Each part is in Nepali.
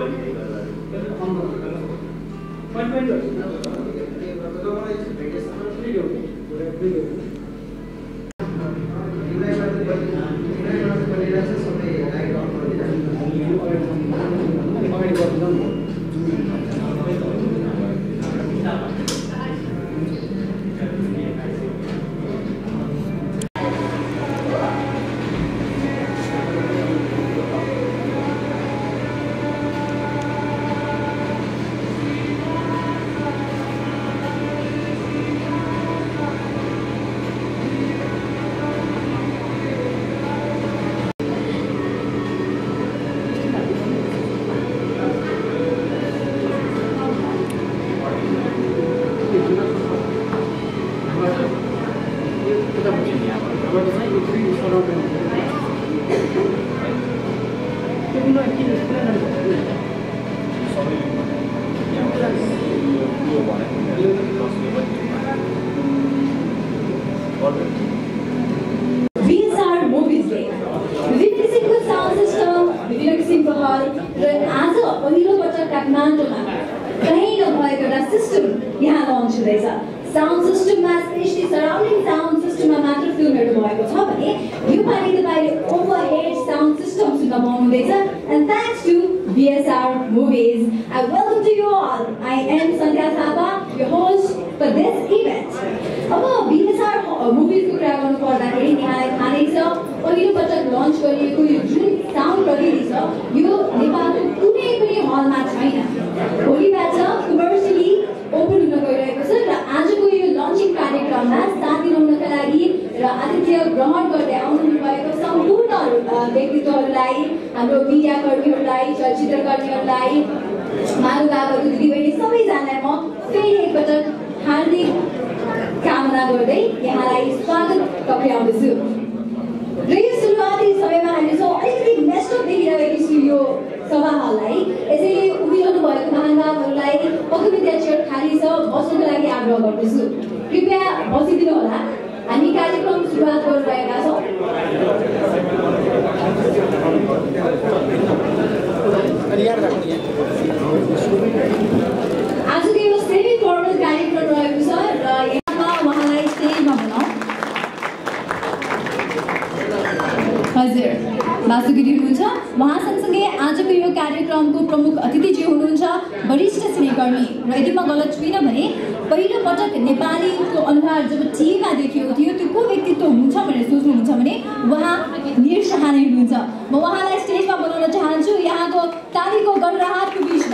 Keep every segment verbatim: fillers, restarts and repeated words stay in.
Sound system, especially surrounding sound system, matter film you find overhead sound systems and thanks to V S R Movies. I welcome to you all. I am Sandhya Thapa, your host for this event. Now, V S R Movies को कुरा गर्नु पर्दाखेरि यहाँलाई थाहा छ पहिलो पटक लन्च गरिएको यो जुन साउन्ड प्रविधि छ यो नेपालको कुनै पनि हलमा छैन। भोलिबाट कमर्सियली ओपन हुन गइरहेको छ र आजको यो लन्चिङ कार्यक्रममा साथ दिनका लागि र आतिथ्य ग्रहण गर्दै आउनु भएको सम्पूर्ण व्यक्तित्वहरूलाई, हाम्रो मिडिया कर्मीहरूलाई, चलचित्र कर्मीहरूलाई, महानुभावहरू, दिदीबहिनी सबैजनालाई म फेरि एकपटक हार्दिक कामना गर्दै यहाँलाई स्वागत टक्राउँदैछु। र यो सुरुवाती समयमा हामी सो अलिकति मेस्टअप देखिरहेको छु यो सभा हललाई। यसैले उभिरहनु भएको महानुभावहरूलाई पक्कै चेयर खाली छ, बस्नुको लागि आग्रह गर्दछु। कृपया बसिदिनु होला। हामी कार्यक्रम सुरुवात गरिरहेका छौँ। आजको यो सेमी फर्मल कार्यक्रम रहेको छ र यहाँमा उहाँलाई स्टेजमा बोलाउँ। हजुर, वासुगिरी हुनुहुन्छ। उहाँ सँगसँगै आजको यो कार्यक्रमको प्रमुख अतिथि हुनुहुन्छ वरिष्ठ सिनेकर्मी र यदि म गलत छुइनँ भने पहिलो पटक नेपालीको अनुहार जब टिभीमा देखिएको थियो त्यो को व्यक्तित्व हुन्छ भनेर सोच्नुहुन्छ भने उहाँ निर शाह नै हुनुहुन्छ। म उहाँलाई स्टेजमा बोलाउन चाहन्छु यहाँको तालीको गडराहटको बिचमा।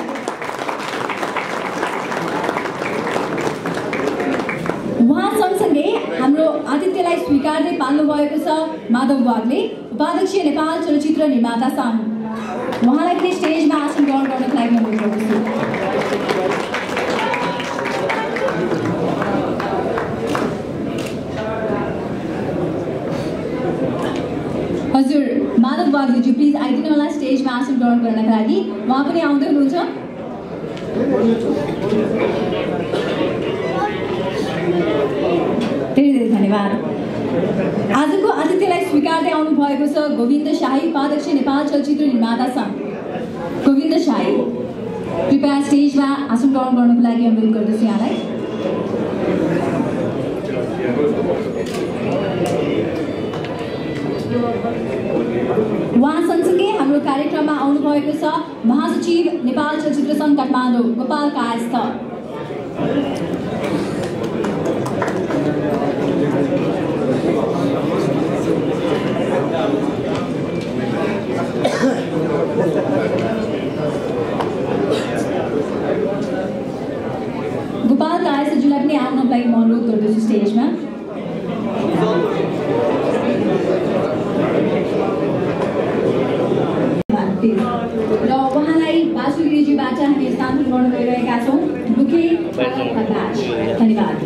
उहाँ सँगसँगै हाम्रो आतिथ्यलाई स्वीकार्दै पाल्नु भएको छ माधव वाग्ले, उपाध्यक्ष नेपाल चलचित्र निर्माता संघ। उहाँलाई पनि स्टेजमा आसन ग्रहण गर्नको लागि अनुरोध गर्दछु। हजुर, माधव वाग्लेजी प्लिज आइदिनु होला स्टेजमा आसन ग्रहण गर्नका लागि। उहाँ पनि आउँदै हुनुहुन्छ। धेरै धेरै धन्यवाद। आजको आतिथ्यलाई स्वीकार्दै आउनु भएको छ गोविन्द शाही, उपाध्यक्ष नेपाल चलचित्र निर्माता संघ। गोविन्द शाही, कृपया स्टेजमा आसन ग्रहण गर्नको लागि अनुरोध गर्दछु यहाँलाई। उहाँ सँगसँगै हाम्रो कार्यक्रममा आउनु भएको छ महासचिव नेपाल चलचित्र संघ काठमाडौँ गोपाल कायस्थ। गोपाल कायस्थजीलाई पनि आउनको लागि म अनुरोध गर्दछु स्टेजमा। र उहाँलाई बासुगिरीजीबाट हामी स्थान गर्न गइरहेका छौँ। बुके धन्यवाद।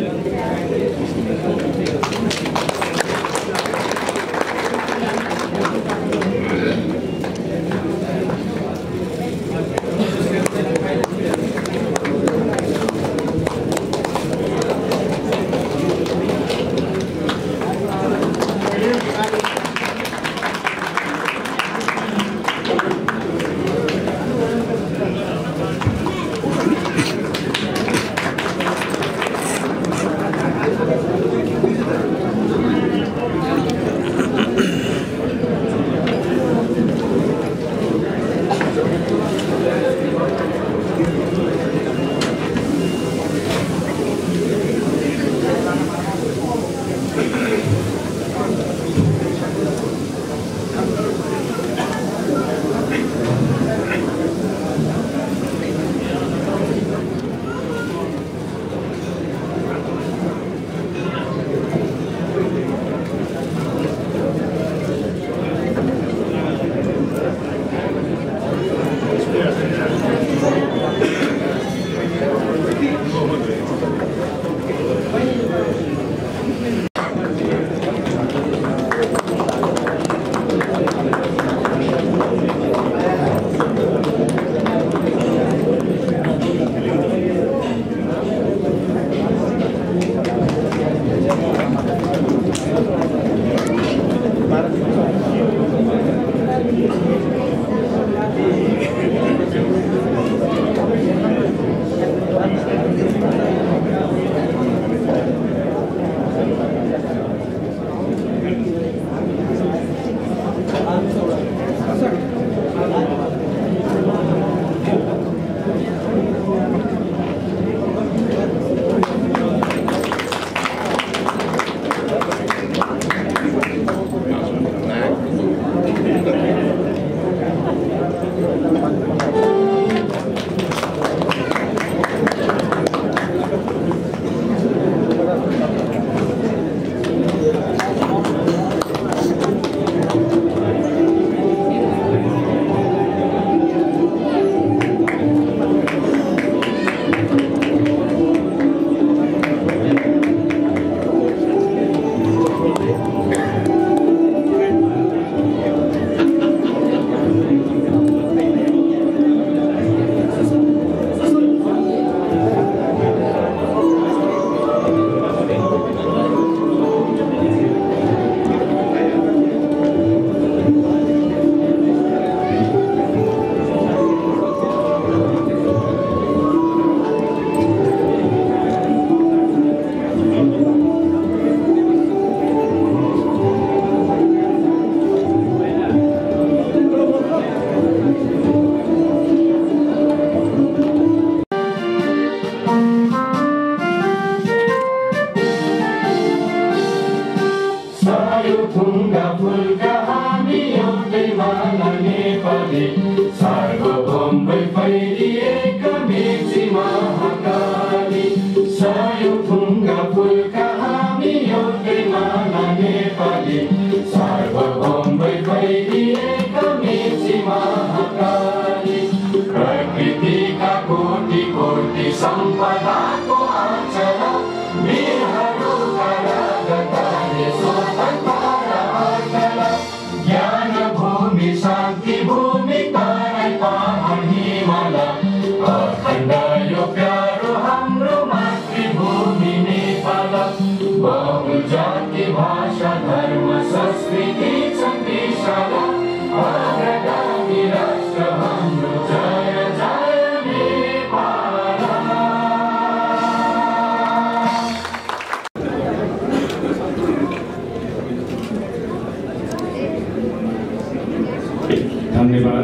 फैलिएका मेची महाकाली सय ढुङ्गा फुलका हामी एउटै माला नेपाली सार्वभौमै फैलिएका मेची महाकाली प्रकृतिका कोटि कोटि सम्पदाको आचर वीरहरूका राजधानी स्वतन्त्र अटल ज्ञान भूमि शान्ति भूमि तराई पहाड हिमाल अखण्ड यो प्यारो हाम्रो मातृभूमि नेपाल बहुजाति भाषा धर्म संस्कृति छन् विशाल अग्रगामी राष्ट्र हाम्रो जय जय नेपाल। धन्यवाद।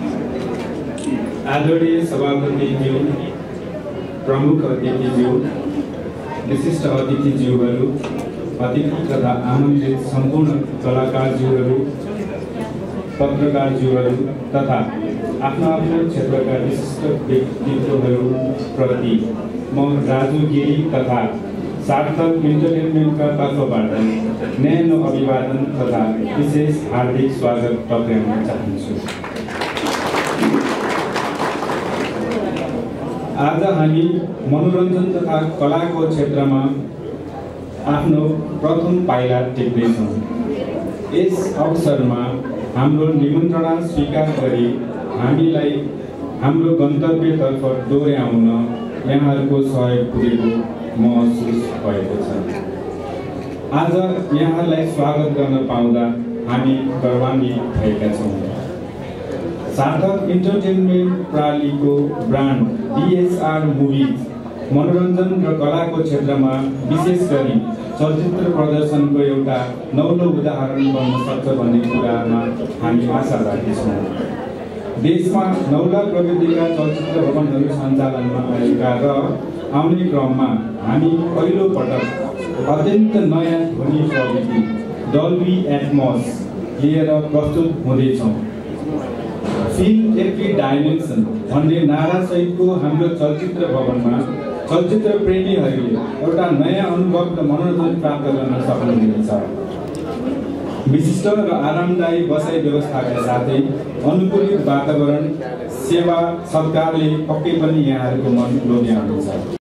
आदरणीय सभापतिज्यू, प्रमुख अतिथिज्यू, विशिष्ट अतिथिज्यूहरू, अतिथि तथा आमन्त्रित सम्पूर्ण कलाकारज्यूहरू, पत्रकारज्यूहरू तथा आफ्नो आफ्नो क्षेत्रका विशिष्ट व्यक्तित्वहरूप्रति म राजु गिरी तथा सार्थक इन्टरटेनमेन्टका तर्फबाट न्यानो अभिवादन तथा विशेष हार्दिक स्वागत टक्र्याउन चाहन्छु। आज हामी मनोरञ्जन तथा कलाको क्षेत्रमा आफ्नो प्रथम पाइला टेक्नेछौँ। यस अवसरमा हाम्रो निमन्त्रणा स्वीकार गरी हामीलाई हाम्रो गन्तव्यतर्फ डोर्याउन यहाँहरूको सहयोग पुगेको महसुस भएको छ। आज यहाँलाई स्वागत गर्न पाउँदा हामी गौरवान्वित भएका छौँ। सार्थक इन्टरटेनमेन्ट प्रणालीको ब्रान्ड डिएसआर मुभिज मनोरञ्जन र कलाको क्षेत्रमा विशेष गरी चलचित्र प्रदर्शनको एउटा नौलो उदाहरण बन्न सक्छ भन्ने कुरामा हामी आशा राख्छौँ। देशमा नौला प्रविधिका चलचित्र भवनहरू सञ्चालनमा आएका र आउने क्रममा हामी पहिलो पटक अत्यन्त नयाँ ध्वनि प्रविधि डल्बी एटमोस लिएर प्रस्तुत हुँदैछौँ। फिल्म एभ्री डाइमेन्सन भन्ने नारासहितको हाम्रो चलचित्र भवनमा चलचित्र प्रेमीहरूले एउटा नयाँ अनुभव र मनोरञ्जन प्राप्त गर्न सक्नुहुनेछ। विशिष्ट र आरामदायी बसाइ व्यवस्थाका साथै अनुकूलित वातावरण, सेवा, सत्कारले पक्कै पनि यहाँहरूको मन लोभ्याउनेछ।